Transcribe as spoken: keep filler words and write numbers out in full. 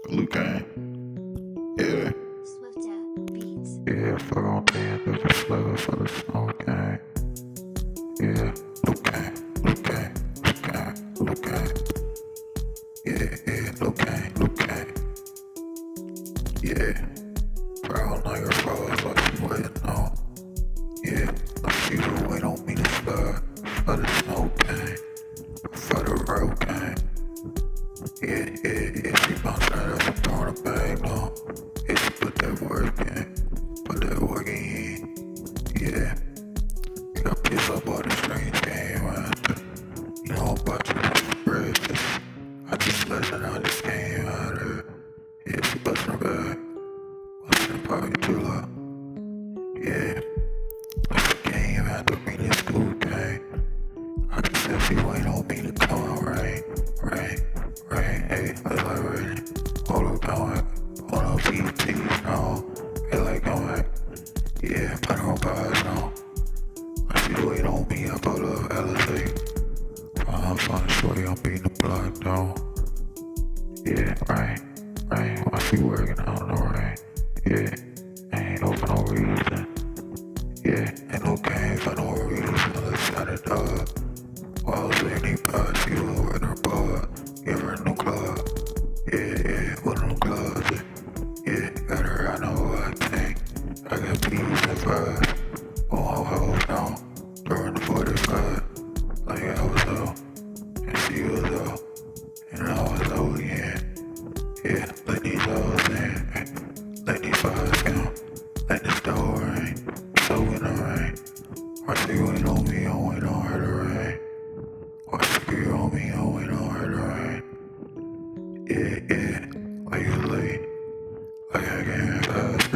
Luke gang. Yeah. Yeah, fuck on ten, that's a slugger for the snow gang. Yeah, Luke gang, Luke gang, Luke gang, Luke gang. Yeah, yeah, Luke gang, Luke gang. Yeah. Brown like a rose, like you waiting on. Yeah, like you to wait on me to slide for the snow gang, for the road gang. Yeah, yeah, yeah, she bounced right up and throwing a bag on. Yeah, she put that work in, put that work in. Yeah, you got pissed up all the strange game after. You know about you, just breakfast. I just letting out this game out of her. Yeah, she busting her back, busting her pocket too loud. Yeah, like a game after me, this school game. I just said she wait on me to come out, right, right. Right, hey, I like Raiden. Hold up, I'm like, hold up, P T, no. Hey, like, I'm like, yeah, put her on guys, no. Like, she wait on me, I put up L S A. I'm trying to show you I'm beating the block, though. Yeah, right, right, while she working, I don't know, right. Yeah, ain't no for no reason. Yeah, ain't no game for no reason, let's shut it up. While anybody, she was with her bar. Give her a new club, yeah, yeah, with a new closet, yeah, got her, I know I think, I got peas and fries, oh, hold on, during the forty-five, like I was out, and she was out, and I was out, yeah, yeah, let these hoes in, let these fires count, let the store rain, so in the rain, why she wait on me, I wait on her to rain, why she be on me, I wait on her to rain. Yeah, yeah, like you late, like I can't pass